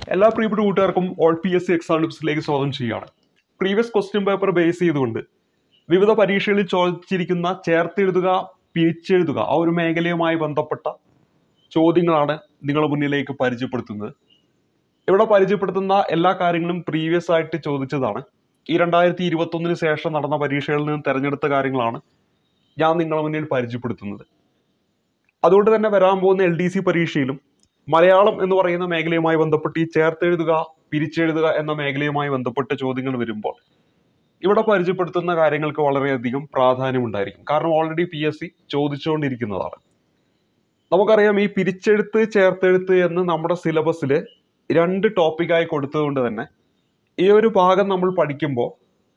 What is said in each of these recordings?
എല്ലാ പ്രിയപ്പെട്ട കൂട്ടുകാർക്കും ഓൾ PSC എക്സാം ടിപ്സിലേക്ക് സ്വാഗതം ചെയ്യുകയാണ്. പ്രീവിയസ് ക്വസ്റ്റ്യൻ പേപ്പർ ബേസ് ചെയ്തുകൊണ്ട് വിവിധ പരീക്ഷകളിൽ ചോദിച്ചിരിക്കുന്ന ചേർത്തെഴുതുക, പിരിച്ചെഴുതുക ആ ഒരു മേഖലയുമായി ബന്ധപ്പെട്ട ചോദ്യങ്ങളാണ് നിങ്ങളുടെ മുന്നിലേക്ക് പരിചയപ്പെടുത്തുന്നത്. ഇവിടെ പരിചയപ്പെടുത്തുന്ന എല്ലാ കാര്യങ്ങളും പ്രീവിയസ് ആയിട്ട് ചോദിച്ചതാണ്. ഈ 2021 ശേഷം നടന്ന പരീക്ഷകളിൽ നിന്ന് തിരഞ്ഞെടുത്ത കാര്യങ്ങളാണ് ഞാൻ നിങ്ങളുടെ മുന്നിൽ പരിചയപ്പെടുത്തുന്നത്. അതുകൊണ്ട് തന്നെ വരാൻ പോകുന്ന LDC പരീക്ഷയിലും മലയാളം എന്ന് പറയുന്ന മേഖലയുമായി ബന്ധപ്പെട്ട് ഈ ചേർത്തെഴുതുക, പിരിച്ചെഴുതുക എന്ന മേഖലയുമായി ബന്ധപ്പെട്ട ചോദ്യങ്ങൾ വരുമ്പോൾ ഇവിടെ പരിചയപ്പെടുത്തുന്ന കാര്യങ്ങൾക്ക് വളരെയധികം പ്രാധാന്യമുണ്ടായിരിക്കും. കാരണം ഓൾറെഡി PSC ചോദിച്ചുകൊണ്ടിരിക്കുന്നതാണ്. നമുക്കറിയാം, ഈ പിരിച്ചെഴുത്ത് ചേർത്തെഴുത്ത് എന്ന് നമ്മുടെ സിലബസിൽ 2 ടോപ്പിക്കായി കൊടുത്തതുകൊണ്ട് തന്നെ ഈ ഒരു ഭാഗം നമ്മൾ പഠിക്കുമ്പോൾ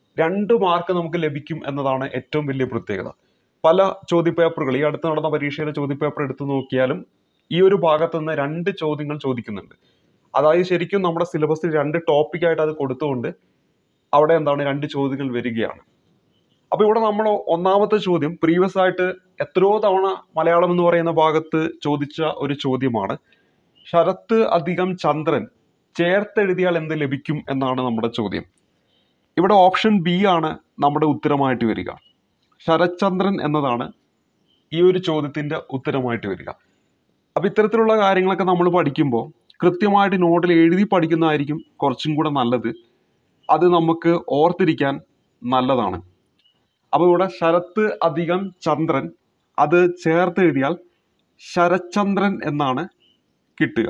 2 മാർക്ക് നമുക്ക് ലഭിക്കും എന്നതാണ് ഏറ്റവും വലിയ പ്രത്യേകത. പല ചോദ്യപേപ്പറുകൾ, ഈ അടുത്ത് നടന്ന പരീക്ഷയിലെ ചോദ്യപേപ്പർ എടുത്തു നോക്കിയാലും ഈ ഒരു ഭാഗത്ത് നിന്ന് 2 ചോദ്യങ്ങൾ ചോദിക്കുന്നുണ്ട്. അതായത് ശരിക്കും നമ്മുടെ സിലബസിൽ 2 ടോപ്പിക്കായിട്ട് അത് കൊടുത്തുകൊണ്ട് അവിടെ 2 ചോദ്യങ്ങൾ വരികയാണ്. അപ്പൊ ഇവിടെ നമ്മൾ ഒന്നാമത്തെ ചോദ്യം പ്രീവിയസ് ആയിട്ട് എത്രയോ തവണ മലയാളം എന്ന് പറയുന്ന ഭാഗത്ത് ചോദിച്ച ഒരു ചോദ്യമാണ്. ശരത്ത് അധികം ചന്ദ്രൻ ചേർത്തെഴുതിയാൽ എന്ത് ലഭിക്കും എന്നാണ് നമ്മുടെ ചോദ്യം. ഇവിടെ ഓപ്ഷൻ B ആണ് നമ്മുടെ ഉത്തരമായിട്ട് വരിക. ശരത്ചന്ദ്രൻ എന്നതാണ് ഈ ഒരു ചോദ്യത്തിന്റെ ഉത്തരമായിട്ട് വരിക. അപ്പൊ ഇത്തരത്തിലുള്ള കാര്യങ്ങളൊക്കെ നമ്മൾ പഠിക്കുമ്പോൾ കൃത്യമായിട്ട് നോട്ടിൽ എഴുതി പഠിക്കുന്നതായിരിക്കും കുറച്ചും കൂടെ നല്ലത്. അത് നമുക്ക് ഓർത്തിരിക്കാൻ നല്ലതാണ്. അപ്പൊ ഇവിടെ ശരത്ത് അധികം ചന്ദ്രൻ, അത് ചേർത്ത് എഴുതിയാൽ ശരത്ചന്ദ്രൻ എന്നാണ് കിട്ടുക.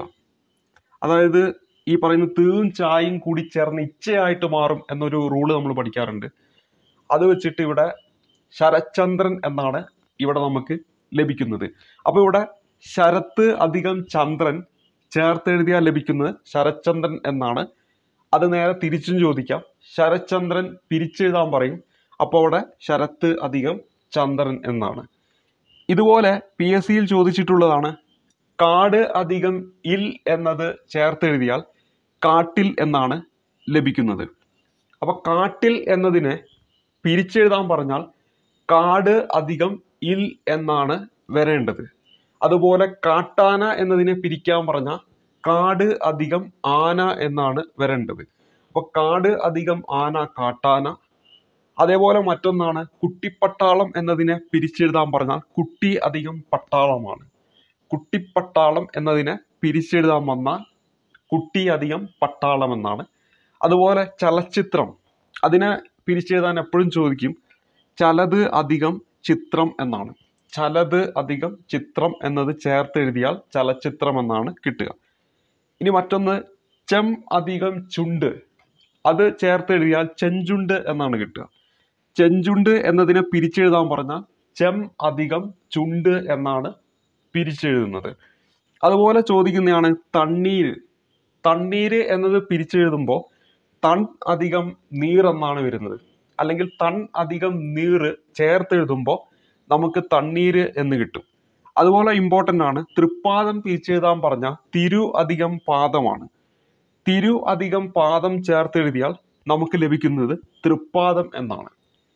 അതായത് ഈ പറയുന്ന തീയും ചായയും കൂടി ചേർന്ന് ഇച്ചയായിട്ട് മാറും എന്നൊരു റൂള് നമ്മൾ പഠിക്കാറുണ്ട്. അത് വെച്ചിട്ട് ഇവിടെ ശരത്ചന്ദ്രൻ എന്നാണ് ഇവിടെ നമുക്ക് ലഭിക്കുന്നത്. അപ്പൊ ഇവിടെ ശരത്ത് അധികം ചന്ദ്രൻ ചേർത്തെഴുതിയാൽ ലഭിക്കുന്നത് ശരത്ചന്ദ്രൻ എന്നാണ്. അത് നേരെ തിരിച്ചും ചോദിക്കാം. ശരത്ചന്ദ്രൻ പിരിച്ചെഴുതാൻ പറയും, അപ്പോൾ അവിടെ ശരത്ത് അധികം ചന്ദ്രൻ എന്നാണ്. ഇതുപോലെ PSCയിൽ ചോദിച്ചിട്ടുള്ളതാണ് കാട് അധികം ഇൽ എന്നത് ചേർത്തെഴുതിയാൽ കാട്ടിൽ എന്നാണ് ലഭിക്കുന്നത്. അപ്പൊ കാട്ടിൽ എന്നതിനെ പിരിച്ചെഴുതാൻ പറഞ്ഞാൽ കാട് അധികം ഇൽ എന്നാണ് വരേണ്ടത്. അതുപോലെ കാട്ടാന എന്നതിനെ പിരിക്കാൻ പറഞ്ഞാൽ കാട് അധികം ആന എന്നാണ് വരേണ്ടത്. അപ്പൊ കാട് അധികം ആന കാട്ടാന. അതേപോലെ മറ്റൊന്നാണ് കുട്ടിപ്പട്ടാളം എന്നതിനെ പിരിച്ചെഴുതാൻ പറഞ്ഞാൽ കുട്ടി അധികം പട്ടാളമാണ്. കുട്ടിപ്പട്ടാളം എന്നതിനെ പിരിച്ചെഴുതാൻ വന്നാൽ കുട്ടി അധികം പട്ടാളം എന്നാണ്. അതുപോലെ ചലച്ചിത്രം, അതിനെ പിരിച്ചെഴുതാൻ എപ്പോഴും ചോദിക്കും ചലത് അധികം ചിത്രം എന്നാണ്. ചലത് അധികം ചിത്രം എന്നത് ചേർത്തെഴുതിയാൽ ചലച്ചിത്രം എന്നാണ് കിട്ടുക. ഇനി മറ്റൊന്ന് ചെം അധികം ചുണ്ട്, അത് ചേർത്തെഴുതിയാൽ ചെഞ്ചുണ്ട് എന്നാണ് കിട്ടുക. ചെഞ്ചുണ്ട് എന്നതിനെ പിരിച്ചെഴുതാൻ പറഞ്ഞാൽ ചെം അധികം ചുണ്ട് എന്നാണ് പിരിച്ചെഴുതുന്നത്. അതുപോലെ ചോദിക്കുന്നതാണ് തണ്ണീര്. തണ്ണീര് എന്നത് പിരിച്ചെഴുതുമ്പോൾ തൺ അധികം നീർ എന്നാണ് വരുന്നത്. അല്ലെങ്കിൽ തൺ അധികം നീറ് ചേർത്തെഴുതുമ്പോൾ നമുക്ക് തണ്ണീര് എന്ന് കിട്ടും. അതുപോലെ ഇമ്പോർട്ടൻ്റ് ആണ് തൃപ്പാദം പിരിച്ചെഴുതാൻ പറഞ്ഞാൽ തിരു അധികം പാദമാണ്. തിരു അധികം പാദം ചേർത്തെഴുതിയാൽ നമുക്ക് ലഭിക്കുന്നത് തൃപ്പാദം എന്നാണ്.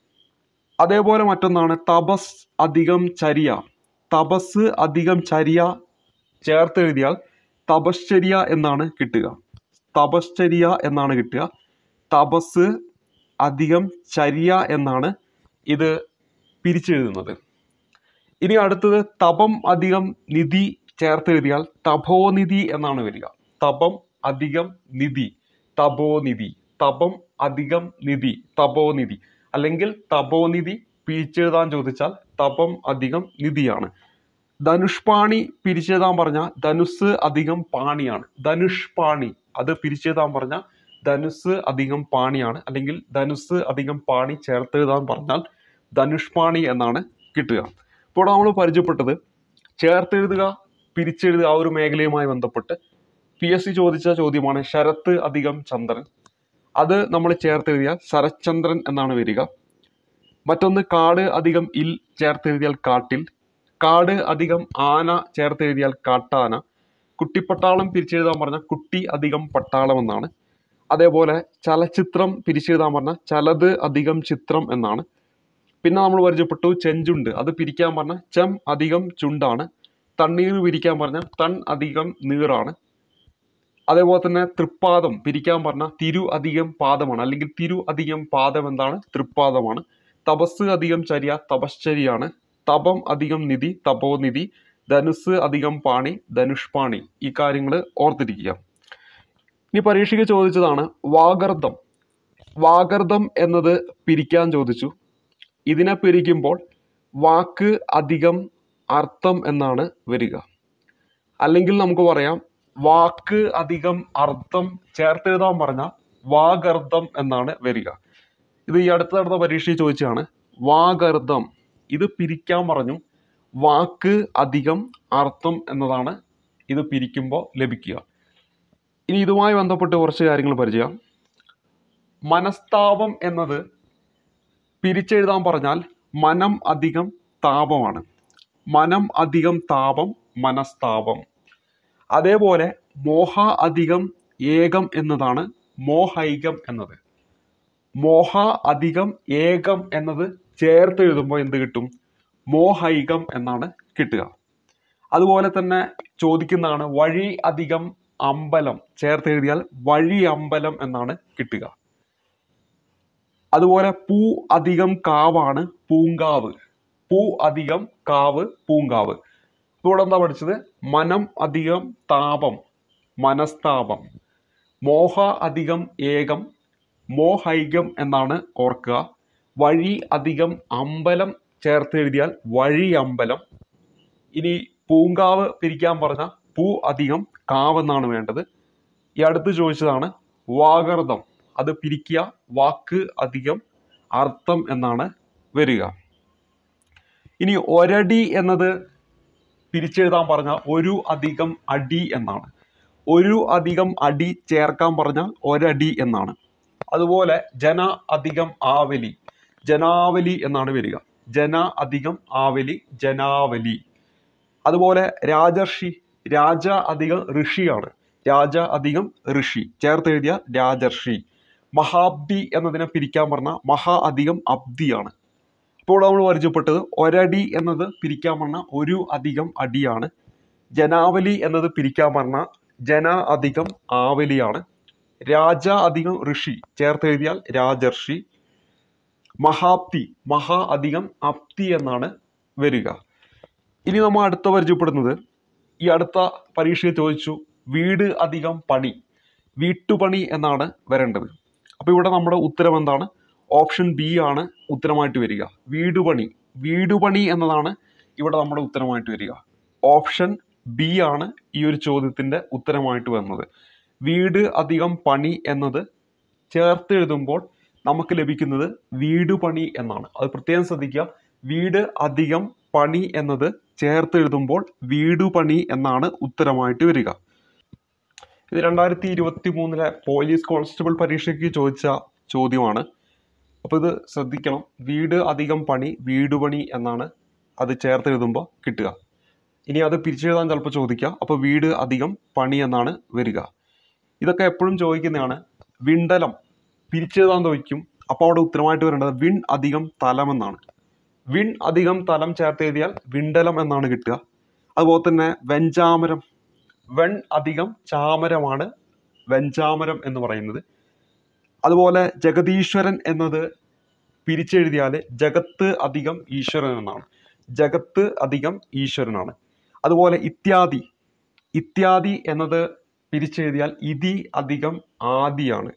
അതേപോലെ മറ്റൊന്നാണ് തപസ് അധികം ചര്യ. തപസ് അധികം ചര്യ ചേർത്തെഴുതിയാൽ തപശ്ചര്യ എന്നാണ് കിട്ടുക. തപശ്ചര്യ എന്നാണ് കിട്ടുക. തപസ് അധികം ചര്യ എന്നാണ് ഇത് പിരിച്ചെഴുതുന്നത്. ഇനി അടുത്തത് തപം അധികം നിധി ചേർത്തെഴുതിയാൽ തപോനിധി എന്നാണ് വരിക. തപം അധികം നിധി, തപോനിധി. തപം അധികം നിധി, തപോനിധി. അല്ലെങ്കിൽ തപോനിധി പിരിച്ചെഴുതാൻ ചോദിച്ചാൽ തപം അധികം നിധിയാണ്. ധനുഷ്പാണി പിരിച്ചെഴുതാൻ പറഞ്ഞാൽ ധനുസ് അധികം പാണിയാണ്. ധനുഷ്പാണി അത് പിരിച്ചെഴുതാൻ പറഞ്ഞാൽ ധനുസ് അധികം പാണിയാണ്. അല്ലെങ്കിൽ ധനുസ് അധികം പാണി ചേർത്തെഴുതാൻ പറഞ്ഞാൽ ധനുഷ്പാണി എന്നാണ് കിട്ടുക. ഇപ്പോൾ നമ്മൾ പരിചയപ്പെട്ടത് ചേർത്തെഴുതുക, പിരിച്ചെഴുതുക ആ ഒരു മേഖലയുമായി ബന്ധപ്പെട്ട് PSC ചോദിച്ച ചോദ്യമാണ് ശരത്ത് അധികം ചന്ദ്രൻ. അത് നമ്മൾ ചേർത്തെഴുതിയാൽ ശരത്ചന്ദ്രൻ എന്നാണ് വരിക. മറ്റൊന്ന് കാട് അധികം ഇൽ ചേർത്തെഴുതിയാൽ കാട്ടിൽ. കാട് അധികം ആന ചേർത്തെഴുതിയാൽ കാട്ടാന. കുട്ടിപ്പട്ടാളം പിരിച്ചെഴുതാൻ പറഞ്ഞാൽ കുട്ടി അധികം പട്ടാളം എന്നാണ്. അതേപോലെ ചലച്ചിത്രം പിരിച്ചെഴുതാൻ പറഞ്ഞാൽ ചലത് അധികം ചിത്രം എന്നാണ്. പിന്നെ നമ്മൾ പരിചയപ്പെട്ടു ചെഞ്ചുണ്ട്, അത് പിരിക്കാൻ പറഞ്ഞാൽ ചെം അധികം ചുണ്ടാണ്. തണ്ണീർ പിരിക്കാൻ പറഞ്ഞാൽ തൺ അധികം നീറാണ്. അതേപോലെ തന്നെ തൃപ്പാദം പിരിക്കാൻ പറഞ്ഞ തിരു അധികം പാദമാണ്, അല്ലെങ്കിൽ തിരു അധികം പാദം എന്താണ്? തൃപ്പാദമാണ്. തപസ് അധികം ചര്യ തപശ്ചര്യാണ്. തപം അധികം നിധി തപോനിധി. ധനുസ് അധികം പാണി ധനുഷ്പാണി. ഈ കാര്യങ്ങൾ ഓർത്തിരിക്കുക. ഇനി പരീക്ഷയ്ക്ക് ചോദിച്ചതാണ് വാഗർദ്ധം. വാഗർദ്ധം എന്നത് പിരിക്കാൻ ചോദിച്ചു. ഇതിനെ പിരിക്കുമ്പോൾ വാക്ക് അധികം അർത്ഥം എന്നാണ് വരിക. അല്ലെങ്കിൽ നമുക്ക് പറയാം വാക്ക് അധികം അർത്ഥം ചേർത്തെഴുതാൻ പറഞ്ഞാൽ വാഗർദ്ധം എന്നാണ് വരിക. ഇത് ഈ അടുത്ത നടന്ന പരീക്ഷയിൽ ചോദിച്ചതാണ്. വാഗർദ്ധം ഇത് പിരിക്കാൻ പറഞ്ഞു. വാക്ക് അധികം അർത്ഥം എന്നതാണ് ഇത് പിരിക്കുമ്പോൾ ലഭിക്കുക. ഇനി ഇതുമായി ബന്ധപ്പെട്ട് കുറച്ച് കാര്യങ്ങൾ പരിചയം. മനസ്താപം എന്നത് പിരിച്ചെഴുതാൻ പറഞ്ഞാൽ മനം അധികം താപമാണ്. മനം അധികം താപം മനസ്താപം. അതേപോലെ മോഹ അധികം ഏകം എന്നതാണ് മോഹൈകം എന്നത്. മോഹ അധികം ഏകം എന്നത് ചേർത്തെഴുതുമ്പോൾ എന്ത് കിട്ടും? മോഹൈകം എന്നാണ് കിട്ടുക. അതുപോലെ തന്നെ ചോദിക്കുന്നതാണ് വഴി അധികം അമ്പലം ചേർത്തെഴുതിയാൽ വഴി അമ്പലം എന്നാണ് കിട്ടുക. അതുപോലെ പൂ അധികം കാവാണ് പൂങ്കാവ്. പൂ അധികം കാവ് പൂങ്കാവ്. ഇവിടെ എന്താ പഠിച്ചത്? മനം അധികം താപം മനസ്താപം. മോഹ അധികം ഏകം മോഹൈകം എന്നാണ് ഓർക്കുക. വഴി അധികം അമ്പലം ചേർത്തെഴുതിയാൽ വഴി അമ്പലം. ഇനി പൂങ്കാവ് പിരിക്കാൻ പറഞ്ഞാൽ പൂ അധികം കാവെന്നാണ് വേണ്ടത്. ഈ അടുത്ത് ചോദിച്ചതാണ് വാഗർദ്ധം. അത് പിരിക്കുക വാക്ക് അധികം അർത്ഥം എന്നാണ് വരിക. ഇനി ഒരടി എന്നത് പിരിച്ചെഴുതാൻ പറഞ്ഞാൽ ഒരു അധികം അടി എന്നാണ്. ഒരു അധികം അടി ചേർക്കാൻ പറഞ്ഞാൽ ഒരടി എന്നാണ്. അതുപോലെ ജന അധികം ആവലി ജനാവലി എന്നാണ് വരിക. ജന അധികം ആവലി ജനാവലി. അതുപോലെ രാജർഷി രാജ അധികം ഋഷിയാണ്. രാജ അധികം ഋഷി ചേർത്തെഴുതിയ രാജർഷി. മഹാബ്ദി എന്നതിനെ പിരിക്കാൻ പറഞ്ഞാൽ മഹാ അധികം അബ്ദിയാണ്. ഇപ്പോൾ നമ്മൾ പരിചയപ്പെട്ടത് ഒരടി എന്നത് പിരിക്കാൻ പറഞ്ഞാൽ ഒരു അധികം അടിയാണ്. ജനാവലി എന്നത് പിരിക്കാൻ പറഞ്ഞാൽ ജന അധികം ആവലിയാണ്. രാജ അധികം ഋഷി ചേർത്തെഴുതിയാൽ രാജർഷി. മഹാബ്ദി മഹാ അധികം അബ്ദി എന്നാണ് വരിക. ഇനി നമ്മൾ അടുത്ത പരിചയപ്പെടുന്നത് ഈ അടുത്ത പരീക്ഷയിൽ ചോദിച്ചു വീട് അധികം പണി വീട്ടുപണി എന്നാണ് വരേണ്ടത്. അപ്പോൾ ഇവിടെ നമ്മുടെ ഉത്തരം എന്താണ്? ഓപ്ഷൻ ബി ആണ് ഉത്തരമായിട്ട് വരിക. വീടുപണി. വീടുപണി എന്നതാണ് ഇവിടെ നമ്മുടെ ഉത്തരമായിട്ട് വരിക. ഓപ്ഷൻ ബി ആണ് ഈ ഒരു ചോദ്യത്തിൻ്റെ ഉത്തരമായിട്ട് വന്നത്. വീട് അധികം പണി എന്നത് ചേർത്തെഴുതുമ്പോൾ നമുക്ക് ലഭിക്കുന്നത് വീടുപണി എന്നാണ്. അത് പ്രത്യേകം ശ്രദ്ധിക്കുക. വീട് അധികം പണി എന്നത് ചേർത്തെഴുതുമ്പോൾ വീടുപണി എന്നാണ് ഉത്തരമായിട്ട് വരിക. ഇത് 2023 പോലീസ് കോൺസ്റ്റബിൾ പരീക്ഷയ്ക്ക് ചോദിച്ച ചോദ്യമാണ്. അപ്പോൾ ഇത് ശ്രദ്ധിക്കണം. വീട് അധികം പണി വീടുപണി എന്നാണ് അത് ചേർത്തെഴുതുമ്പോൾ കിട്ടുക. ഇനി അത് പിരിച്ചെഴുതാൻ ചിലപ്പോൾ ചോദിക്കുക. അപ്പോൾ വീട് അധികം പണി എന്നാണ് വരിക. ഇതൊക്കെ എപ്പോഴും ചോദിക്കുന്നതാണ്. വിണ്ടലം പിരിച്ചെഴുതാൻ ചോദിക്കും. അപ്പോൾ അവിടെ ഉത്തരമായിട്ട് വരേണ്ടത് വിൺ അധികം തലം എന്നാണ്. വിൺ അധികം തലം ചേർത്തെഴുതിയാൽ വിണ്ടലം എന്നാണ് കിട്ടുക. അതുപോലെ തന്നെ വെഞ്ചാമരം. വെൺ അധികം ചാമരമാണ് വെഞ്ചാമരം എന്ന് പറയുന്നത്. അതുപോലെ ജഗതീശ്വരൻ എന്നത് പിരിച്ചെഴുതിയാൽ ജഗത്ത് അധികം ഈശ്വരൻ എന്നാണ്. ജഗത്ത് അധികം ഈശ്വരനാണ്. അതുപോലെ ഇത്യാദി. ഇത്യാദി എന്നത് പിരിച്ചെഴുതിയാൽ ഇതി അധികം ആദിയാണ്.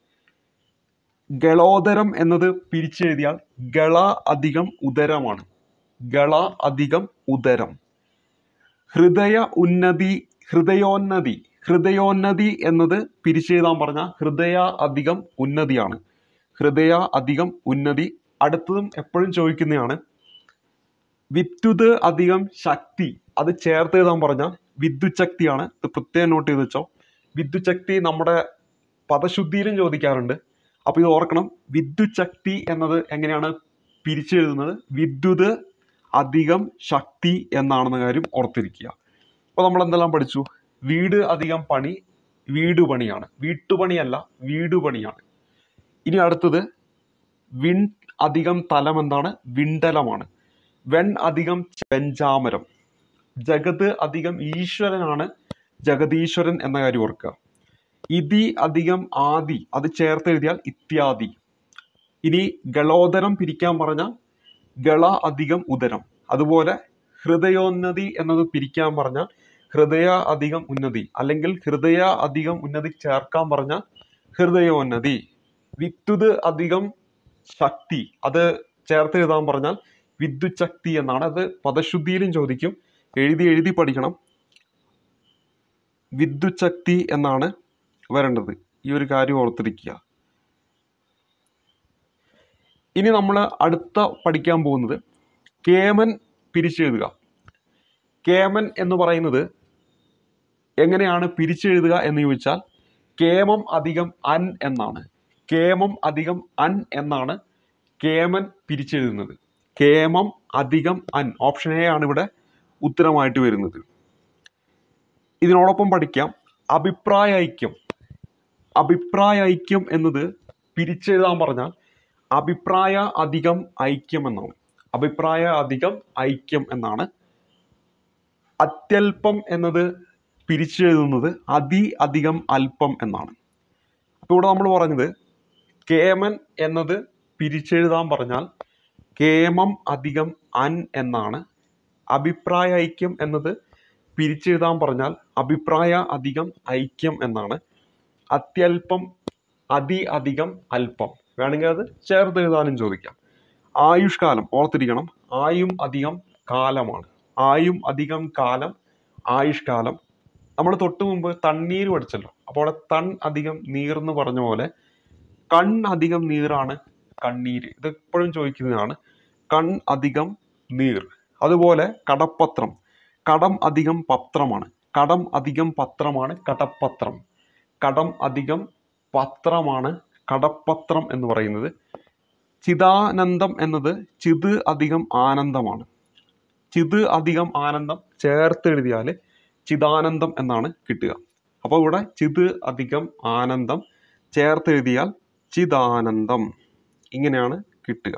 ഗളോദരം എന്നത് പിരിച്ചെഴുതിയാൽ ഗള അധികം ഉദരമാണ്. ഗള അധികം ഉദരം. ഹൃദയ ഉന്നതി ഹൃദയോന്നതി. ഹൃദയോന്നതി എന്നത് പിരിച്ചെഴുതാൻ പറഞ്ഞാൽ ഹൃദയ അധികം ഉന്നതിയാണ്. ഹൃദയ അധികം ഉന്നതി. അടുത്തതും എപ്പോഴും ചോദിക്കുന്നതാണ്. വിദ്യുത് അധികം ശക്തി. അത് ചേർത്തെഴുതാൻ പറഞ്ഞാൽ വിദ്യുത് ശക്തിയാണ്. ഇത് പ്രത്യേകം നോട്ട് ചെയ്ത് വെച്ചോ. വിദ്യുത് ശക്തി നമ്മുടെ പദശുദ്ധിയിലും ചോദിക്കാറുണ്ട്. അപ്പോൾ ഇത് ഓർക്കണം. വിദ്യുത് ശക്തി എന്നത് എങ്ങനെയാണ് പിരിച്ചെഴുതുന്നത്? വിദ്യുത് അധികം ശക്തി എന്നാണെന്ന കാര്യം ഓർത്തിരിക്കുക. അപ്പോൾ നമ്മൾ എന്തെല്ലാം പഠിച്ചു? വീട് അധികം പണി വീടുപണിയാണ്. വീട്ടുപണിയല്ല വീടുപണിയാണ്. ഇനി അടുത്തത് വിൺ അധികം തലം എന്താണ്? വിണ്ടലമാണ്. വെൺ അധികം വെഞ്ചാമരം. ജഗത് അധികം ഈശ്വരനാണ് ജഗതീശ്വരൻ എന്ന കാര്യം ഓർക്കുക. ഇതി അധികം ആദി അത് ചേർത്ത് എഴുതിയാൽ ഇത്യാദി. ഇനി ഗളോദരം പിരിക്കാൻ പറഞ്ഞാൽ ഗള അധികം ഉദരം. അതുപോലെ ഹൃദയോന്നതി എന്നത് പിരിക്കാൻ പറഞ്ഞാൽ ഹൃദയ അധികം ഉന്നതി, അല്ലെങ്കിൽ ഹൃദയ അധികം ഉന്നതി ചേർക്കാൻ പറഞ്ഞാൽ ഹൃദയോന്നതി. വിദ്യുത് അധികം ശക്തി അത് ചേർത്ത് എഴുതാൻ പറഞ്ഞാൽ വിദ്യുത് ശക്തി എന്നാണ്. അത് പദശുദ്ധിയിലും ചോദിക്കും, എഴുതി പഠിക്കണം. വിദ്യുത് ശക്തി എന്നാണ് വരേണ്ടത്. ഈ ഒരു കാര്യം ഓർത്തിരിക്കുക. ഇനി നമ്മൾ അടുത്ത പഠിക്കാൻ പോകുന്നത് കേമൻ പിരിച്ചെഴുതുക. കേമൻ എന്ന് പറയുന്നത് എങ്ങനെയാണ് പിരിച്ചെഴുതുക എന്ന് ചോദിച്ചാൽ കേമം അധികം അൻ എന്നാണ്. കേമം അധികം അൻ എന്നാണ് കേമൻ പിരിച്ചെഴുതുന്നത്. കേമം അധികം അൻ, ഓപ്ഷൻ എ ആണ് ഇവിടെ ഉത്തരമായിട്ട് വരുന്നത്. ഇതിനോടൊപ്പം പഠിക്കാം അഭിപ്രായ ഐക്യം. അഭിപ്രായ ഐക്യം എന്നത് പിരിച്ചെഴുതാൻ പറഞ്ഞാൽ അഭിപ്രായ അധികം ഐക്യം എന്നാണ്. അഭിപ്രായ അധികം ഐക്യം എന്നാണ്. അത്യല്പം എന്നത് പിരിച്ചെഴുതുന്നത് അതി അധികം അല്പം എന്നാണ്. അപ്പോൾ ഇവിടെ നമ്മൾ പറഞ്ഞത് കേമൻ എന്നത് പിരിച്ചെഴുതാൻ പറഞ്ഞാൽ കേമം അധികം അൻ എന്നാണ്. അഭിപ്രായ ഐക്യം എന്നത് പിരിച്ചെഴുതാൻ പറഞ്ഞാൽ അഭിപ്രായ അധികം ഐക്യം എന്നാണ്. അത്യല്പം അതി അധികം അല്പം. വേണമെങ്കിൽ അത് ചേർത്ത് എഴുതാനും ചോദിക്കാം. ആയുഷ്കാലം ഓർത്തിരിക്കണം, ആയും അധികം കാലമാണ്. ആയും അധികം കാലം ആയുഷ്കാലം. നമ്മൾ തൊട്ട് മുമ്പ് തണ്ണീര് പഠിച്ചല്ലോ. അപ്പോൾ തൺ അധികം നീർ എന്ന് പറഞ്ഞ പോലെ കൺ അധികം നീറാണ് കണ്ണീര്. ഇത് എപ്പോഴും ചോദിക്കുന്നതാണ്, കൺ അധികം നീർ. അതുപോലെ കടപ്പത്രം, കടം അധികം പത്രമാണ്. കടം അധികം പത്രമാണ് കടപ്പത്രം. കടം അധികം പത്രമാണ് കടപ്പത്രം എന്ന് പറയുന്നത്. ചിദാനന്ദം എന്നത് ചിത് അധികം ആനന്ദമാണ്. ചിത് അധികം ആനന്ദം ചേർത്ത് എഴുതിയാൽ ചിദാനന്ദം എന്നാണ് കിട്ടുക. അപ്പോൾ ഇവിടെ ചിത് അധികം ആനന്ദം ചേർത്ത് എഴുതിയാൽ ചിദാനന്ദം, ഇങ്ങനെയാണ് കിട്ടുക.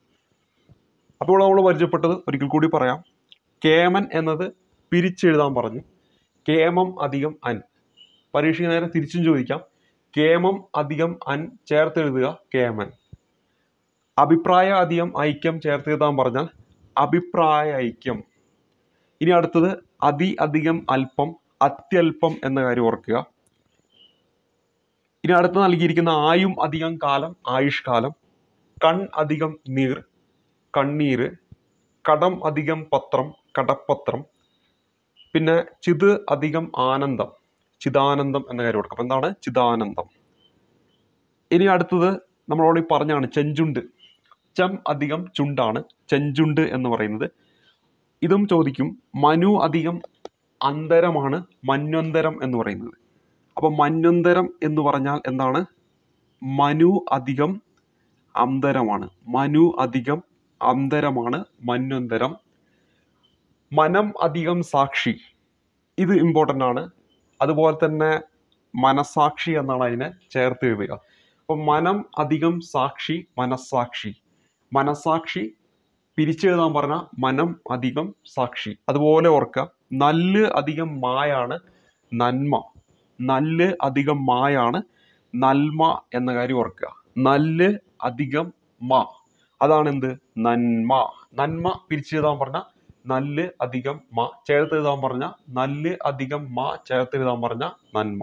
അപ്പോൾ നമ്മൾ പരിചയപ്പെട്ടത് ഒരിക്കൽ കൂടി പറയാം. കേമൻ എന്നത് പിരിച്ചെഴുതാൻ പറഞ്ഞു. കേമം അധികം അൻ. പരീക്ഷയ്ക്ക് നേരെ തിരിച്ചും ചോദിക്കാം. കേമം അധികം അൻ ചേർത്ത് എഴുതുക കേമൻ. അഭിപ്രായ അധികം ഐക്യം ചേർത്ത് എഴുതാൻ പറഞ്ഞാൽ അഭിപ്രായ ഐക്യം. ഇനി അടുത്തത് അതി അധികം അല്പം അത്യല്പം എന്ന കാര്യം ഓർക്കുക. ഇനി അടുത്ത് നൽകിയിരിക്കുന്ന ആയും അധികം കാലം ആയുഷ്കാലം. കൺ അധികം നീർ കണ്ണീര്. കടം അധികം പത്രം കടപ്പത്രം. പിന്നെ ചിത് അധികം ആനന്ദം ചിദാനന്ദം എന്ന കാര്യം ഓർക്കുക. അപ്പം എന്താണ് ചിദാനന്ദം. ഇനി അടുത്തത് നമ്മളോട് പറഞ്ഞാണ് ചെഞ്ചുണ്ട്. ചം അധികം ചുണ്ടാണ് ചെഞ്ചുണ്ട് എന്ന് പറയുന്നത്. ഇതും ചോദിക്കും. മനു അധികം അന്തരമാണ് മന്വന്തരം എന്ന് പറയുന്നത്. അപ്പൊ മന്വന്തരം എന്ന് പറഞ്ഞാൽ എന്താണ്? മനു അധികം അന്തരമാണ്. മനു അധികം അന്തരമാണ് മന്വന്തരം. മനം അധികം സാക്ഷി, ഇത് ഇമ്പോർട്ടൻ്റ് ആണ്. അതുപോലെ തന്നെ മനസാക്ഷി എന്നാണ് അതിനെ ചേർത്ത് എഴുതുക. അപ്പം മനം അധികം സാക്ഷി മനസാക്ഷി. മനസാക്ഷി പിരിച്ചെഴുതാൻ പറഞ്ഞാൽ മനം അധികം സാക്ഷി. അതുപോലെ ഓർക്കുക, നല്ല് അധികം മായാണ് നന്മ. നല്ല് അധികം മായാണ് നന്മ എന്ന കാര്യം ഓർക്കുക. നല്ല് അധികം മാ, അതാണ് എന്ത്? നന്മ. നന്മ പിരിച്ചെഴുതാൻ പറഞ്ഞാൽ നല്ല് അധികം മാ ചേർത്ത് എഴുതാൻ പറഞ്ഞാൽ നല്ല് അധികം മാ ചേർത്ത് എഴുതാൻ പറഞ്ഞാൽ നന്മ.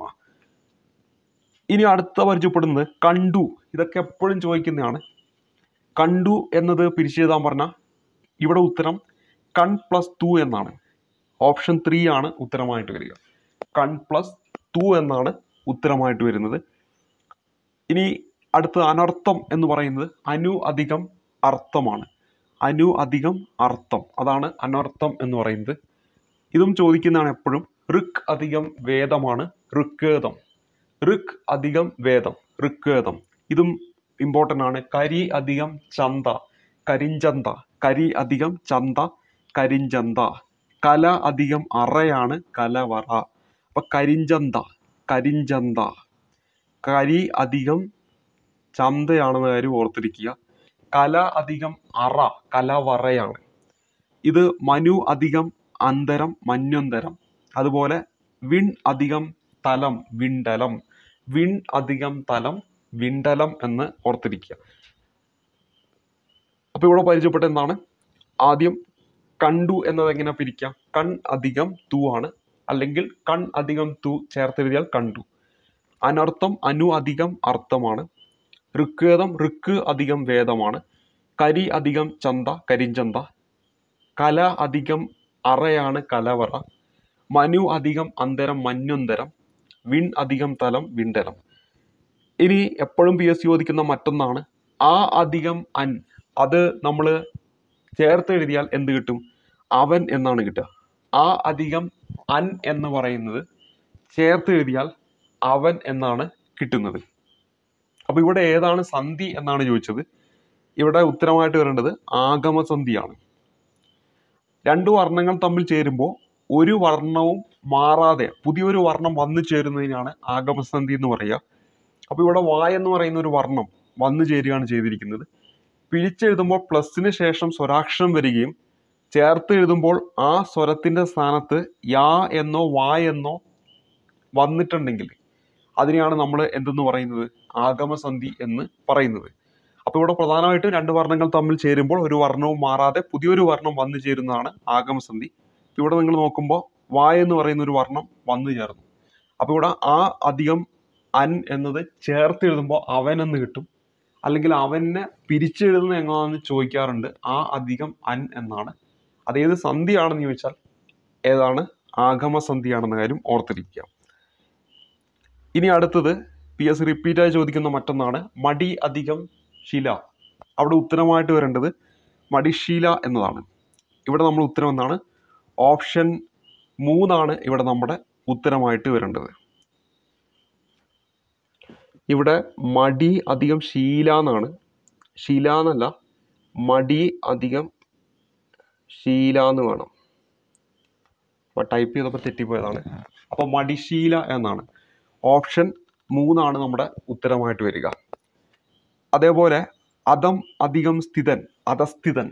ഇനി അടുത്ത പരിചയപ്പെടുന്നത് കണ്ടു. ഇതൊക്കെ എപ്പോഴും ചോദിക്കുന്നതാണ്. കണ്ടു എന്നത് പിരിച്ചെഴുതാൻ പറഞ്ഞാൽ ഇവിടെ ഉത്തരം കൺ പ്ലസ് ടു എന്നാണ്. ഓപ്ഷൻ 3 ആണ് ഉത്തരമായിട്ട് വരിക. കൺ പ്ലസ് ടു എന്നാണ് ഉത്തരമായിട്ട് വരുന്നത്. ഇനി അടുത്ത അനർത്ഥം എന്ന് പറയുന്നത് അനു അധികം അർത്ഥമാണ്. അനു അധികം അർത്ഥം, അതാണ് അനർത്ഥം എന്ന് പറയുന്നത്. ഇതും ചോദിക്കുന്നതാണ് എപ്പോഴും. ഋക് അധികം വേദമാണ് ഋഗ്വേദം. ഋക് അധികം വേദം ഋഗ്വേദം, ഇതും ഇമ്പോർട്ടൻ്റ് ആണ്. കരി അധികം ചന്ത കരിഞ്ചന്ത. കരി അധികം ചന്ത കരിഞ്ചന്ത. കല അധികം അറയാണ് കലവറ. അപ്പൊ കരിഞ്ചന്ത കരിഞ്ചന്ത. കരി അധികം ചന്തയാണെന്ന കാര്യം ഓർത്തിരിക്കുക. കല അധികം അറ കലവറയാണ്. ഇത് മനു അധികം അന്തരം മന്വന്തരം. അതുപോലെ വിൺ അധികം തലം വിണ്ടലം. വിൺ അധികം തലം വിണ്ടലം എന്ന് ഓർത്തിരിക്കുക. അപ്പൊ ഇവിടെ പരിചയപ്പെട്ട എന്താണ്? ആദ്യം കണ്ടു എന്നത് എങ്ങനെ പിരിക്കാം? കൺ അധികം തു ആണ്, അല്ലെങ്കിൽ കൺ അധികം തു ചേർത്തെഴുതിയാൽ കണ്ടു. അനർത്ഥം അനു അധികം അർത്ഥമാണ്. ഋഗ്വേദം ഋക്ക് അധികം വേദമാണ്. കരി അധികം ചന്ത കരിഞ്ചന്ത. കല അധികം അറയാണ് കലവറ. മനു അധികം അന്തരം മഞ്ഞുന്തരം. വിൺ അധികം തലം വിണ്ടലം. ഇനി എപ്പോഴും PSC ചോദിക്കുന്ന മറ്റൊന്നാണ് ആ അധികം അൻ. അത് നമ്മൾ ചേർത്തെഴുതിയാൽ എന്ത് കിട്ടും? അവൻ എന്നാണ് കിട്ടുക. ആ അധികം അൻ എന്ന് പറയുന്നത് ചേർത്തെഴുതിയാൽ അവൻ എന്നാണ് കിട്ടുന്നത്. അപ്പൊ ഇവിടെ ഏതാണ് സന്ധി എന്നാണ് ചോദിച്ചത്. ഇവിടെ ഉത്തരമായിട്ട് വരേണ്ടത് ആഗമസന്ധിയാണ്. രണ്ടു വർണ്ണങ്ങൾ തമ്മിൽ ചേരുമ്പോൾ ഒരു വർണ്ണവും മാറാതെ പുതിയൊരു വർണ്ണം വന്നു ചേരുന്നതിനാണ് ആഗമസന്ധി എന്ന് പറയുക. അപ്പൊ ഇവിടെ വാ എന്ന് പറയുന്ന ഒരു വർണ്ണം വന്നു ചേരുകയാണ് ചെയ്തിരിക്കുന്നത്. പിരിച്ചെഴുതുമ്പോൾ പ്ലസിന് ശേഷം സ്വരാക്ഷരം വരികയും ചേർത്ത് എഴുതുമ്പോൾ ആ സ്വരത്തിന്റെ സ്ഥാനത്ത് യാ എന്നോ വാ എന്നോ വന്നിട്ടുണ്ടെങ്കിൽ അതിനെയാണ് നമ്മൾ എന്തെന്ന് പറയുന്നത്? ആഗമസന്ധി എന്ന് പറയുന്നത്. അപ്പൊ ഇവിടെ പ്രധാനമായിട്ടും രണ്ട് വർണ്ണങ്ങൾ തമ്മിൽ ചേരുമ്പോൾ ഒരു വർണ്ണവും മാറാതെ പുതിയൊരു വർണ്ണം വന്നു ചേരുന്നതാണ് ആഗമസന്ധി. ഇവിടെ നിങ്ങൾ നോക്കുമ്പോൾ വാ എന്ന് പറയുന്ന ഒരു വർണ്ണം വന്നു ചേർന്നു. അപ്പൊ ഇവിടെ ആ അധികം അൻ എന്നത് ചേർത്ത് എഴുതുമ്പോൾ അവൻ എന്ന് കിട്ടും. അല്ലെങ്കിൽ അവനെ പിരിച്ചെഴുതുന്നത് എങ്ങനെയാണെന്ന് ചോദിക്കാറുണ്ട്. ആ അധികം അൻ എന്നാണ്. അതേത് സന്ധിയാണെന്ന് ചോദിച്ചാൽ ഏതാണ്? ആഗമസന്ധിയാണെന്ന കാര്യം ഓർത്തിരിക്കുക. ഇനി അടുത്തത് PSC റിപ്പീറ്റായി ചോദിക്കുന്ന മറ്റൊന്നാണ് മടി അധികം ശില. അവിടെ ഉത്തരമായിട്ട് വരേണ്ടത് മടിശീല എന്നതാണ്. ഇവിടെ നമ്മൾ ഉത്തരം എന്താണ്? ഓപ്ഷൻ 3 ഇവിടെ നമ്മുടെ ഉത്തരമായിട്ട് വരേണ്ടത്. ഇവിടെ മടി അധികം ശീല എന്നാണ്. ശീല എന്നല്ല, മടി അധികം ശീല എന്ന് വേണം. അപ്പൊ ടൈപ്പ് ചെയ്തപ്പോൾ തെറ്റിപ്പോയതാണ്. അപ്പൊ മടിശീല എന്നാണ്. ഓപ്ഷൻ 3 നമ്മുടെ ഉത്തരമായിട്ട് വരിക. അതേപോലെ അധം അധികം സ്ഥിതൻ അധസ്ഥിതൻ.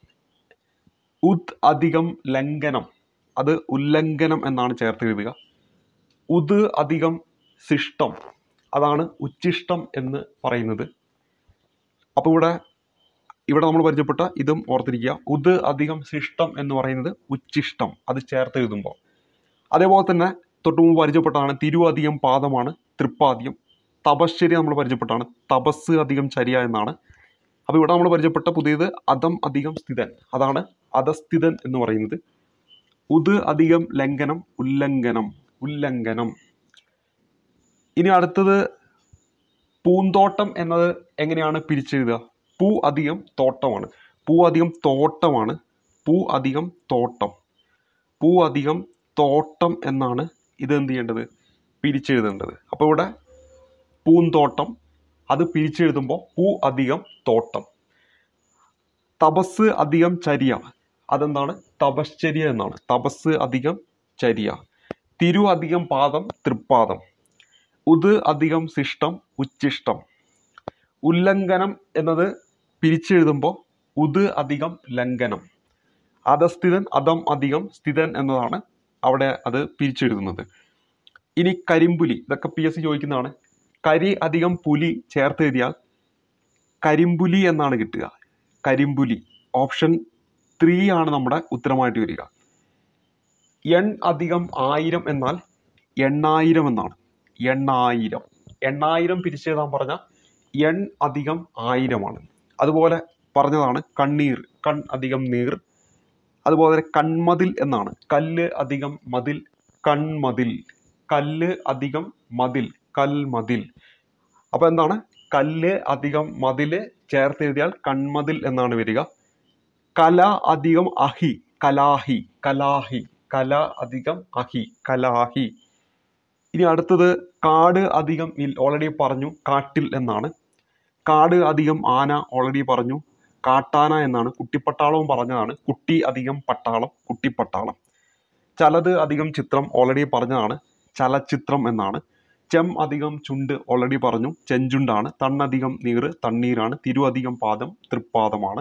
ഉദ് അധികം ലംഘനം, അത് ഉല്ലംഘനം എന്നാണ് ചേർത്ത് എഴുതുക. ഉദ് അധികം ശിഷ്ടം, അതാണ് ഉച്ഛിഷ്ടം എന്ന് പറയുന്നത്. അപ്പൊ ഇവിടെ നമ്മൾ പരിചയപ്പെട്ട ഇതും ഓർത്തിരിക്കുക. ഉദ് അധികം ശിഷ്ടം എന്ന് പറയുന്നത് ഉച്ഛിഷ്ടം, അത് ചേർത്ത് എഴുതുമ്പോൾ. അതേപോലെ തന്നെ തൊട്ട് മുമ്പ് പരിചയപ്പെട്ടതാണ് തിരു അധികം പാദമാണ് തൃപ്പാദ്യം. തപശ്ചര്യ നമ്മൾ പരിചയപ്പെട്ടാണ് തപസ് അധികം ചര്യ എന്നാണ്. അപ്പൊ ഇവിടെ നമ്മൾ പരിചയപ്പെട്ട പുതിയത് അധം അധികം സ്ഥിതൻ, അതാണ് അധസ്ഥിതൻ എന്ന് പറയുന്നത്. ഉദ് അധികം ലംഘനം ഉല്ലംഘനം ഉല്ലംഘനം. ഇനി അടുത്തത് പൂന്തോട്ടം എന്നത് എങ്ങനെയാണ് പിരിച്ചെഴുതുക? പൂ അധികം തോട്ടമാണ്. പൂ അധികം തോട്ടമാണ്. പൂ അധികം തോട്ടം. പൂ അധികം തോട്ടം എന്നാണ് ഇത് എന്ത് ചെയ്യേണ്ടത്? പിരിച്ചെഴുതേണ്ടത്. അപ്പോൾ ഇവിടെ പൂന്തോട്ടം, അത് പിരിച്ചെഴുതുമ്പോൾ പൂ അധികം തോട്ടം. തപസ് അധികം ചര്യ, അതെന്താണ്? തപശ്ചര്യ എന്നാണ്. തപസ് അധികം ചര്യ. തിരു അധികം പാദം തൃപ്പാദം. ഉദ് അധികം ശിഷ്ടം ഉച്ഛിഷ്ടം. ഉല്ലംഘനം എന്നത് പിരിച്ചെഴുതുമ്പോൾ ഉദ് അധികം ലംഘനം. അധസ്ഥിതൻ അധം അധികം സ്ഥിതൻ എന്നതാണ് അവിടെ അത് പിരിച്ചെഴുതുന്നത്. ഇനി കരിമ്പുലി, ഇതൊക്കെ PSC ചോദിക്കുന്നതാണ്. കരി അധികം പുലി ചേർത്ത് എഴുതിയാൽ കരിമ്പുലി എന്നാണ് കിട്ടുക. കരിമ്പുലി. ഓപ്ഷൻ 3 നമ്മുടെ ഉത്തരമായിട്ട് വരിക. എൺ അധികം ആയിരം എന്നാൽ എണ്ണായിരം എന്നാണ്. എണ്ണായിരം. എണ്ണായിരം പിരിച്ചെഴുതാൻ പറഞ്ഞ എൺ അധികം ആയിരമാണ്. അതുപോലെ പറഞ്ഞതാണ് കണ്ണീർ, കൺ അധികം നീർ. അതുപോലെ കൺമതിൽ എന്നാണ്. കല്ല് അധികം മതിൽ കൺമതിൽ. കല്ല് അധികം മതിൽ കൽമതിൽ. അപ്പൊ എന്താണ്? കല്ല് അധികം മതില് ചേർത്ത് എഴുതിയാൽ കൺമതിൽ എന്നാണ് വരിക. കല അധികം അഹി കലാഹി കലാഹി. കല അധികം അഹി കലാഹി. ഇനി അടുത്തത് കാട് അധികം ഇൽ, ഓൾറെഡി പറഞ്ഞു കാട്ടിൽ എന്നാണ്. കാട് അധികം ആന, ഓൾറെഡി പറഞ്ഞു കാട്ടാന എന്നാണ്. കുട്ടിപ്പട്ടാളവും പറഞ്ഞതാണ്. കുട്ടി അധികം പട്ടാളം കുട്ടിപ്പട്ടാളം. ചലത് അധികം ചിത്രം, ഓൾറെഡി പറഞ്ഞതാണ് ചലച്ചിത്രം എന്നാണ്. ചെം അധികം ചുണ്ട്, ഓൾറെഡി പറഞ്ഞു ചെഞ്ചുണ്ടാണ്. തണ്ണധികം നീർ തണ്ണീരാണ്. തിരു അധികം പാദം തൃപ്പാദമാണ്.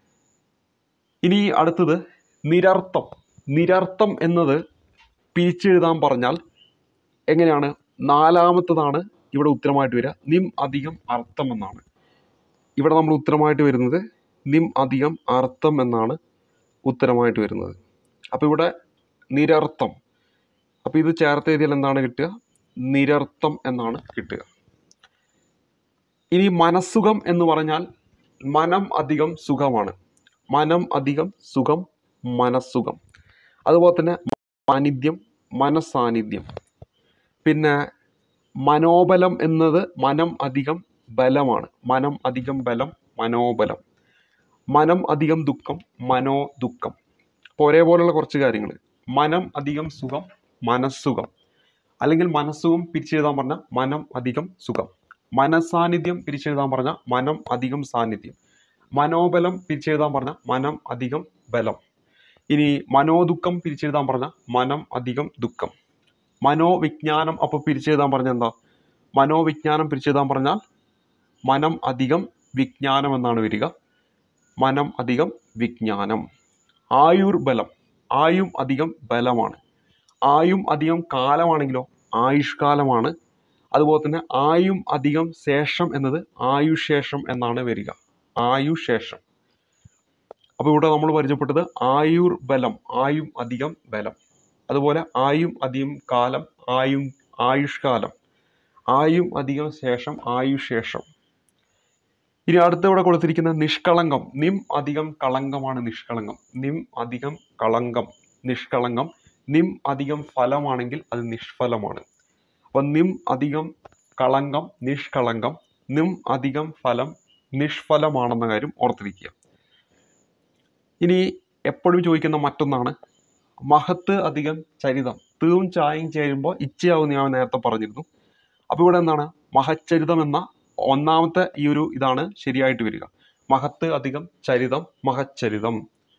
ഇനി അടുത്തത് നിരർത്ഥം. നിരർത്ഥം എന്നത് പിരിച്ചെഴുതാൻ പറഞ്ഞാൽ എങ്ങനെയാണ്? 4-മത്തതാണ് ഇവിടെ ഉത്തരമായിട്ട് വരിക നിം അധികം അർത്ഥം എന്നാണ്. ഇവിടെ നമ്മൾ ഉത്തരമായിട്ട് വരുന്നത് നിം അധികം അർത്ഥം എന്നാണ് ഉത്തരമായിട്ട് വരുന്നത്. അപ്പോൾ ഇവിടെ നിരർത്ഥം. അപ്പോൾ ഇത് ചേർത്ത് എഴുതിയാൽ എന്താണ് കിട്ടുക? നിരർത്ഥം എന്നാണ് കിട്ടുക. ഇനി മനസ്സുഖം എന്ന് പറഞ്ഞാൽ മനം അധികം സുഖമാണ്. മനം അധികം സുഖം, മനസ്സുഖം. അതുപോലെ തന്നെ സാന്നിധ്യം, മനസ്സാന്നിധ്യം. പിന്നെ മനോബലം എന്നത് മനം അധികം ബലമാണ്. മനം അധികം ബലം, മനോബലം. മനം അധികം ദുഃഖം, മനോദുഃഖം. അപ്പോൾ ഒരേപോലെയുള്ള കുറച്ച് കാര്യങ്ങൾ. മനം അധികം സുഖം, മനസ്സുഖം. അല്ലെങ്കിൽ മനസ്സുഖം പിരിച്ചെഴുതാൻ പറഞ്ഞാൽ മനം അധികം സുഖം. മനസാന്നിധ്യം പിരിച്ചെഴുതാൻ പറഞ്ഞാൽ മനം അധികം സാന്നിധ്യം. മനോബലം പിരിച്ചെഴുതാൻ പറഞ്ഞാൽ മനം അധികം ബലം. ഇനി മനോദുഃഖം പിരിച്ചെഴുതാൻ പറഞ്ഞാൽ മനം അധികം ദുഃഖം. മനോവിജ്ഞാനം അപ്പോൾ പിരിച്ചെഴുതാൻ പറഞ്ഞാൽ എന്താ? മനോവിജ്ഞാനം പിരിച്ചെഴുതാൻ പറഞ്ഞാൽ മനം അധികം വിജ്ഞാനം എന്നാണ് വരിക. മനം അധികം വിജ്ഞാനം. ആയുർബലം, ആയും അധികം ബലമാണ്. ആയും അധികം കാലമാണെങ്കിലോ ആയുഷ്കാലമാണ്. അതുപോലെ തന്നെ ആയും അധികം ശേഷം എന്നത് ആയുശേഷം എന്നാണ് വരിക. ആയുശേഷം. അപ്പോൾ ഇവിടെ നമ്മൾ പരിചയപ്പെട്ടത് ആയുർബലം, ആയും അധികം ബലം. അതുപോലെ ആയും അധികം കാലം, ആയുഷ്കാലം. ആയും അധികം ശേഷം, ആയുശേഷം. ഇനി അടുത്ത ഇവിടെ കൊടുത്തിരിക്കുന്ന നിഷ്കളങ്കം. നിം അധികം കളങ്കമാണ് നിഷ്കളങ്കം. നിം അധികം കളങ്കം, നിഷ്കളങ്കം. നിം അധികം ഫലമാണെങ്കിൽ അത് നിഷ്ഫലമാണ്. അപ്പം നിം അധികം കളങ്കം, നിഷ്കളങ്കം. നിം അധികം ഫലം, നിഷ്ഫലമാണെന്ന കാര്യം ഓർത്തിരിക്കുക. ഇനി എപ്പോഴും ചോദിക്കുന്ന മറ്റൊന്നാണ് മഹത്ത് അധികം ചരിതം. തീവും ചായയും ചേരുമ്പോൾ ഇച്ചയാവും ഞാൻ നേരത്തെ പറഞ്ഞിരുന്നു. അപ്പോൾ ഇവിടെ എന്താണ്? മഹച്ചരിതം എന്ന ഒന്നാമത്തെ ഈ ഒരു ഇതാണ് ശരിയായിട്ട് വരിക. മഹത്ത് അധികം ചരിതം, മഹച്ചരിതം.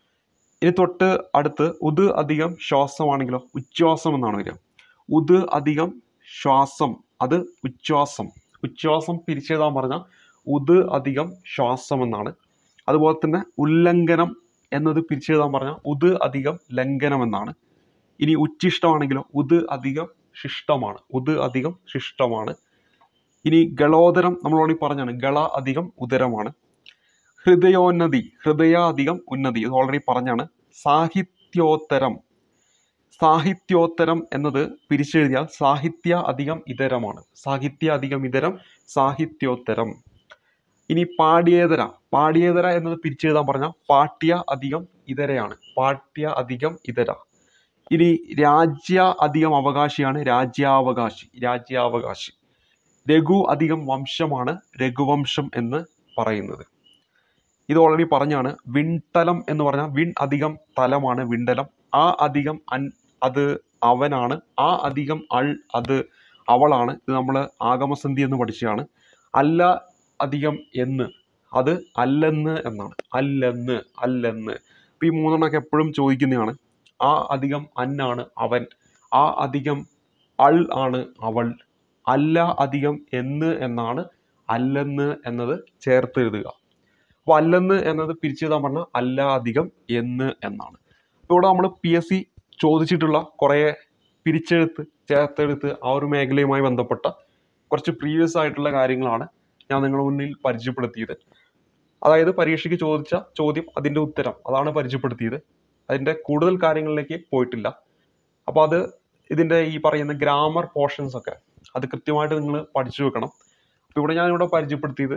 ഇനി തൊട്ട് അടുത്ത് ഉദ് അധികം ശ്വാസമാണെങ്കിലോ ഉച്ഛ്വാസം എന്നാണ് വരിക. ഉദ് അധികം ശ്വാസം, അത് ഉച്ഛ്വാസം. ഉച്ഛ്വാസം പിരിച്ചെഴുതാൻ പറഞ്ഞാൽ ഉദ് അധികം ശ്വാസം എന്നാണ്. അതുപോലെ തന്നെ ഉല്ലംഘനം എന്നത് പിരിച്ചെഴുതാൻ പറഞ്ഞാൽ ഉദ് അധികം ലംഘനം എന്നാണ്. ഇനി ഉച്ഛിഷ്ടമാണെങ്കിലോ ഉദ് അധികം ശിഷ്ടമാണ്. ഉദ് അധികം ശിഷ്ടമാണ്. ഇനി ഗളോദരം നമ്മൾ ഓൾറെഡി പറഞ്ഞാണ്. ഗള അധികം ഉദരമാണ്. ഹൃദയോന്നതി, ഹൃദയ അധികം ഉന്നതി, ഇത് ഓൾറെഡി പറഞ്ഞാണ്. സാഹിത്യോത്തരം, സാഹിത്യോത്തരം എന്നത് പിരിച്ചെഴുതിയാൽ സാഹിത്യ അധികം ഇതരമാണ്. സാഹിത്യ അധികം ഇതരം, സാഹിത്യോത്തരം. ഇനി പാഠ്യേതര, പാഠ്യേതര എന്നത് പിരിച്ചെഴുതാൻ പറഞ്ഞാൽ പാഠ്യ അധികം ഇതരയാണ്. പാഠ്യ അധികം ഇതര. ഇനി രാജ്യ അധികം അവകാശിയാണ്. രാജ്യാവകാശി, രാജ്യാവകാശി. രഘു അധികം വംശമാണ്. രഘുവംശം എന്ന് പറയുന്നത്. ഇത് ഓൾറെഡി പറഞ്ഞാണ്. വിൺതലം എന്ന് പറഞ്ഞാൽ വിൺ അധികം തലമാണ്, വിണ്ടലം. ആ അധികം അത് അവനാണ്. ആ അധികം അൾ അത് അവളാണ്. ഇത് നമ്മൾ ആഗമസന്ധി എന്ന് പഠിച്ചതാണ്. അല്ല അധികം എന്ന്, അത് അല്ലെന്ന് എന്നാണ്. അല്ലെന്ന്, അല്ലെന്ന്. അപ്പോൾ ഈ മൂന്നെണ്ണമൊക്കെ എപ്പോഴും ചോദിക്കുന്നതാണ്. ആ അധികം അന്നാണ് അവൻ. ആ അധികം അൾ ആണ് അവൾ. അല്ല അധികം എന്ന് എന്നാണ്. അല്ലെന്ന് എന്നത് ചേർത്ത് എഴുതുക. അപ്പോൾ അല്ലെന്ന് എന്നത് പിരിച്ചെഴുതാൻ പറഞ്ഞാൽ അല്ല അധികം എന്ന് എന്നാണ്. അപ്പോൾ ഇവിടെ നമ്മൾ PSC ചോദിച്ചിട്ടുള്ള കുറേ പിരിച്ചെഴുത്ത്, ചേർത്തെഴുത്ത്, ആ ഒരു മേഖലയുമായി ബന്ധപ്പെട്ട കുറച്ച് പ്രീവിയസ് ആയിട്ടുള്ള കാര്യങ്ങളാണ് ഞാൻ നിങ്ങളുടെ മുന്നിൽ പരിചയപ്പെടുത്തിയത്. അതായത് പരീക്ഷയ്ക്ക് ചോദിച്ച ചോദ്യം, അതിൻ്റെ ഉത്തരം, അതാണ് പരിചയപ്പെടുത്തിയത്. അതിൻ്റെ കൂടുതൽ കാര്യങ്ങളിലേക്ക് പോയിട്ടില്ല. അപ്പോൾ അത് ഇതിൻ്റെ ഈ പറയുന്ന ഗ്രാമർ പോർഷൻസ് ഒക്കെ അത് കൃത്യമായിട്ട് നിങ്ങൾ പഠിച്ചു വെക്കണം. അപ്പോൾ ഇവിടെ ഞാനിവിടെ പരിചയപ്പെടുത്തിയത്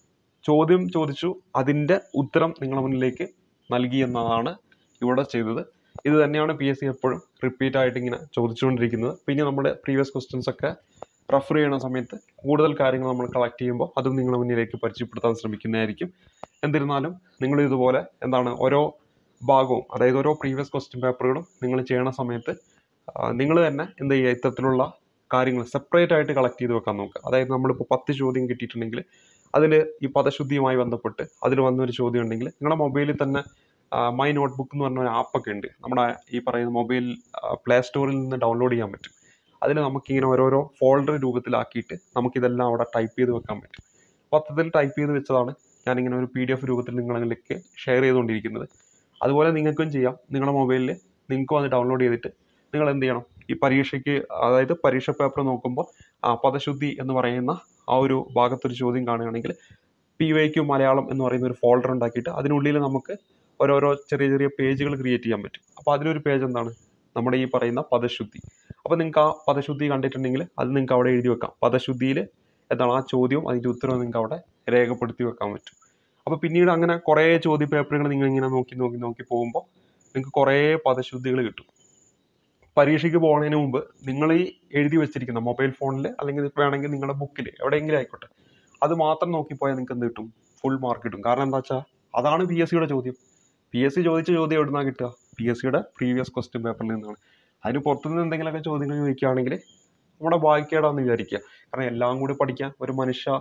ചോദ്യം ചോദിച്ചു, അതിൻ്റെ ഉത്തരം നിങ്ങളുടെ മുന്നിലേക്ക് നൽകി എന്നതാണ് ഇവിടെ ചെയ്തത്. ഇത് തന്നെയാണ് PSC എപ്പോഴും റിപ്പീറ്റ് ആയിട്ട് ഇങ്ങനെ ചോദിച്ചുകൊണ്ടിരിക്കുന്നത്. പിന്നെ നമ്മുടെ പ്രീവിയസ് ക്വസ്റ്റ്യൻസ് ഒക്കെ റെഫർ ചെയ്യുന്ന സമയത്ത് കൂടുതൽ കാര്യങ്ങൾ നമ്മൾ കളക്ട് ചെയ്യുമ്പോൾ അതും നിങ്ങളുടെ മുന്നിലേക്ക് പരിചയപ്പെടുത്താൻ ശ്രമിക്കുന്നതായിരിക്കും. എന്നിരുന്നാലും നിങ്ങൾ ഇതുപോലെ എന്താണ് ഓരോ ഭാഗവും, അതായത് ഓരോ പ്രീവിയസ് ക്വസ്റ്റ്യൻ പേപ്പറുകളും നിങ്ങൾ ചെയ്യണ സമയത്ത് നിങ്ങൾ തന്നെ എന്ത് ചെയ്യുക, ഇത്തരത്തിലുള്ള കാര്യങ്ങൾ സെപ്പറേറ്റ് ആയിട്ട് കളക്ട് ചെയ്ത് വെക്കാൻ നോക്കുക. അതായത് നമ്മളിപ്പോൾ 10 ചോദ്യം കിട്ടിയിട്ടുണ്ടെങ്കിൽ അതിൽ ഈ പദശുദ്ധിയുമായി ബന്ധപ്പെട്ട് അതിൽ വന്നൊരു ചോദ്യം ഉണ്ടെങ്കിൽ നിങ്ങളുടെ മൊബൈലിൽ തന്നെ മൈ നോട്ട്ബുക്ക് എന്ന് പറഞ്ഞ ഒരു ആപ്പൊക്കെ ഉണ്ട്. നമ്മുടെ ഈ പറയുന്ന മൊബൈൽ പ്ലേ സ്റ്റോറിൽ നിന്ന് ഡൗൺലോഡ് ചെയ്യാൻ പറ്റും. അതിൽ നമുക്കിങ്ങനെ ഓരോരോ ഫോൾഡർ രൂപത്തിലാക്കിയിട്ട് നമുക്കിതെല്ലാം അവിടെ ടൈപ്പ് ചെയ്ത് വെക്കാൻ പറ്റും. പത്രത്തിൽ ടൈപ്പ് ചെയ്ത് വെച്ചതാണ് ഞാനിങ്ങനെ ഒരു PDF രൂപത്തിൽ നിങ്ങളിലേക്ക് ഷെയർ ചെയ്തുകൊണ്ടിരിക്കുന്നത്. അതുപോലെ നിങ്ങൾക്കും ചെയ്യാം. നിങ്ങളുടെ മൊബൈലിൽ നിങ്ങൾക്കും അത് ഡൗൺലോഡ് ചെയ്തിട്ട് നിങ്ങൾ എന്ത് ചെയ്യണം, ഈ പരീക്ഷയ്ക്ക്, അതായത് പരീക്ഷ പേപ്പർ നോക്കുമ്പോൾ പദശുദ്ധി എന്ന് പറയുന്ന ആ ഒരു ഭാഗത്തൊരു ചോദ്യം കാണുകയാണെങ്കിൽ PYQ മലയാളം എന്ന് പറയുന്ന ഒരു ഫോൾഡർ ഉണ്ടാക്കിയിട്ട് അതിനുള്ളിൽ നമുക്ക് ഓരോരോ ചെറിയ ചെറിയ പേജുകൾ ക്രിയേറ്റ് ചെയ്യാൻ പറ്റും. അപ്പോൾ അതിലൊരു പേജ് എന്താണ് നമ്മുടെ ഈ പറയുന്ന പദശുദ്ധി. അപ്പോൾ നിങ്ങൾക്ക് ആ പദശുദ്ധി കണ്ടിട്ടുണ്ടെങ്കിൽ അത് നിങ്ങൾക്ക് അവിടെ എഴുതി വെക്കാം. പദശുദ്ധിയിൽ എന്താണ് ആ ചോദ്യവും അതിൻ്റെ ഉത്തരവും നിങ്ങൾക്ക് അവിടെ രേഖപ്പെടുത്തി വെക്കാൻ പറ്റും. അപ്പോൾ പിന്നീട് അങ്ങനെ കുറേ ചോദ്യ പേപ്പറുകൾ നിങ്ങൾ ഇങ്ങനെ നോക്കി പോകുമ്പോൾ നിങ്ങൾക്ക് കുറേ പദശുദ്ധികൾ കിട്ടും. പരീക്ഷയ്ക്ക് പോകുന്നതിന് മുമ്പ് നിങ്ങൾ ഈ എഴുതി വെച്ചിരിക്കുന്ന മൊബൈൽ ഫോണിൽ അല്ലെങ്കിൽ വേണമെങ്കിൽ നിങ്ങളുടെ ബുക്കിൽ എവിടെയെങ്കിലും ആയിക്കോട്ടെ അത് മാത്രം നോക്കിപ്പോയാൽ നിങ്ങൾക്ക് എന്ത് കിട്ടും? ഫുൾ മാർക്ക് കിട്ടും. കാരണം എന്താ വെച്ചാൽ അതാണ് PSCയുടെ ചോദ്യം. PSC ചോദിച്ച ചോദ്യം എവിടെ നിന്നാണ് കിട്ടുക? PSCയുടെ പ്രീവിയസ് ക്വസ്റ്റ്യൻ പേപ്പറിൽ നിന്നാണ്. അതിന് പുറത്തുനിന്ന് എന്തെങ്കിലുമൊക്കെ ചോദ്യങ്ങൾ ചോദിക്കുകയാണെങ്കിൽ നമ്മുടെ ഭാഗ്യക്കേടാന്ന് വിചാരിക്കുക. കാരണം എല്ലാം കൂടി പഠിക്കാൻ ഒരു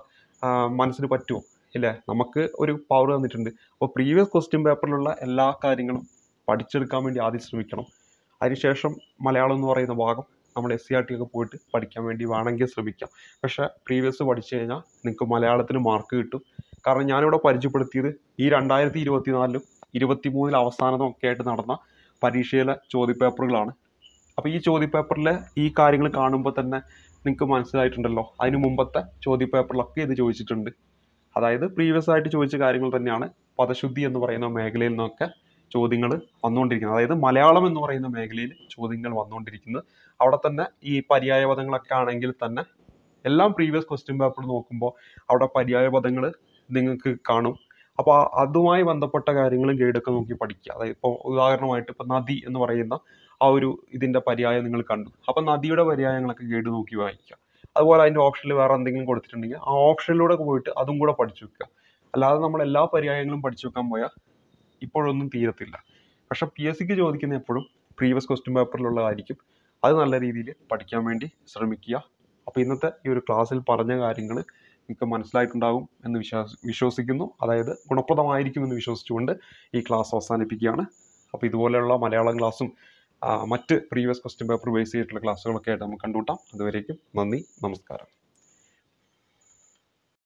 മനസ്സിന് പറ്റുമോ? ഇല്ലേ? നമുക്ക് ഒരു പവർ തന്നിട്ടുണ്ട്. അപ്പോൾ പ്രീവിയസ് ക്വസ്റ്റ്യൻ പേപ്പറിലുള്ള എല്ലാ കാര്യങ്ങളും പഠിച്ചെടുക്കാൻ വേണ്ടി ആദ്യം ശ്രമിക്കണം. അതിനുശേഷം മലയാളം എന്ന് പറയുന്ന ഭാഗം നമ്മൾ SCERT ഒക്കെ പോയിട്ട് പഠിക്കാൻ വേണ്ടി വേണമെങ്കിൽ ശ്രമിക്കാം. പക്ഷേ പ്രീവിയസ് പഠിച്ചു കഴിഞ്ഞാൽ നിങ്ങൾക്ക് മലയാളത്തിന് മാർക്ക് കിട്ടും. കാരണം ഞാനിവിടെ പരിചയപ്പെടുത്തിയത് ഈ 2024-ലും 2023 അവസാനമൊക്കെ ആയിട്ട് നടന്ന പരീക്ഷയിലെ ചോദ്യപേപ്പറുകളാണ്. അപ്പോൾ ഈ ചോദ്യപേപ്പറിലെ ഈ കാര്യങ്ങൾ കാണുമ്പോൾ തന്നെ നിങ്ങൾക്ക് മനസ്സിലായിട്ടുണ്ടല്ലോ, അതിന് മുമ്പത്തെ ചോദ്യപേപ്പറിലൊക്കെ ഇത് ചോദിച്ചിട്ടുണ്ട്. അതായത് പ്രീവിയസ് ആയിട്ട് ചോദിച്ച കാര്യങ്ങൾ തന്നെയാണ് പദശുദ്ധി എന്ന് പറയുന്ന മേഖലയിൽ നിന്നൊക്കെ ചോദ്യങ്ങൾ വന്നുകൊണ്ടിരിക്കുന്നത്. അതായത് മലയാളം എന്ന് പറയുന്ന മേഖലയിൽ ചോദ്യങ്ങൾ വന്നുകൊണ്ടിരിക്കുന്നത്. അവിടെ തന്നെ ഈ പര്യായ പദങ്ങളൊക്കെ ആണെങ്കിൽ തന്നെ എല്ലാം പ്രീവിയസ് ക്വസ്റ്റ്യൻ പേപ്പർ നോക്കുമ്പോൾ അവിടെ പര്യായ പദങ്ങൾ നിങ്ങൾക്ക് കാണും. അപ്പോൾ അതുമായി ബന്ധപ്പെട്ട കാര്യങ്ങളും ഗൈഡൊക്കെ നോക്കി പഠിക്കുക. അതായത് ഇപ്പോൾ ഉദാഹരണമായിട്ട് ഇപ്പോൾ നദി എന്ന് പറയുന്ന ആ ഒരു ഇതിൻ്റെ പര്യായം നിങ്ങൾ കണ്ടു. അപ്പോൾ നദിയുടെ പര്യായങ്ങളൊക്കെ ഗൈഡ് നോക്കി വായിക്കുക. അതുപോലെ അതിൻ്റെ ഓപ്ഷനിൽ വേറെ എന്തെങ്കിലും കൊടുത്തിട്ടുണ്ടെങ്കിൽ ആ ഓപ്ഷനിലൂടെ പോയിട്ട് അതും കൂടെ പഠിച്ചു വെക്കുക. അല്ലാതെ നമ്മൾ എല്ലാ പര്യായങ്ങളും പഠിച്ചു വെക്കാൻ പോയാൽ ഇപ്പോഴൊന്നും തീരത്തില്ല. പക്ഷെ PSCക്ക് ചോദിക്കുന്ന എപ്പോഴും പ്രീവിയസ് ക്വസ്റ്റ്യൻ പേപ്പറിലുള്ളതായിരിക്കും. അത് നല്ല രീതിയിൽ പഠിക്കാൻ വേണ്ടി ശ്രമിക്കുക. അപ്പോൾ ഇന്നത്തെ ഈ ഒരു ക്ലാസ്സിൽ പറഞ്ഞ കാര്യങ്ങൾ നിങ്ങൾക്ക് മനസ്സിലായിട്ടുണ്ടാകും എന്ന് വിശ്വസിക്കുന്നു. അതായത് ഗുണപ്രദമായിരിക്കുമെന്ന് വിശ്വസിച്ചുകൊണ്ട് ഈ ക്ലാസ് അവസാനിപ്പിക്കുകയാണ്. അപ്പോൾ ഇതുപോലെയുള്ള മലയാളം ക്ലാസ്സും മറ്റ് പ്രീവിയസ് ക്വസ്റ്റ്യൻ പേപ്പർ ബേസ് ചെയ്തിട്ടുള്ള ക്ലാസ്സുകളൊക്കെ ആയിട്ട് നമുക്ക് കണ്ടുമുട്ടാം. അതുവരേക്കും നന്ദി, നമസ്കാരം.